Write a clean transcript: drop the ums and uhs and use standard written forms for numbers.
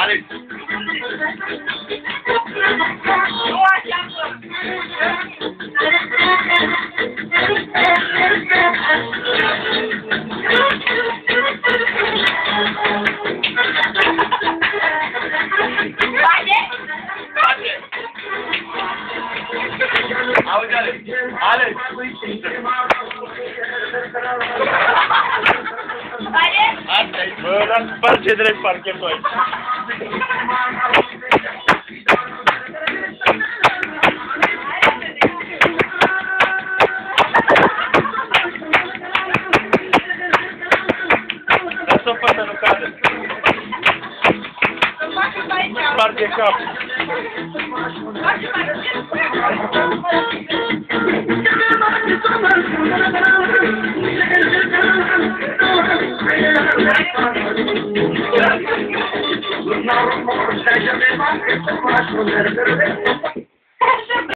Alex. Auzi, Alex. Alex. Asta-i, bă, lasă parce drept parchetul aici. Lasă-o fă să nu cadă. Sparge cap. No,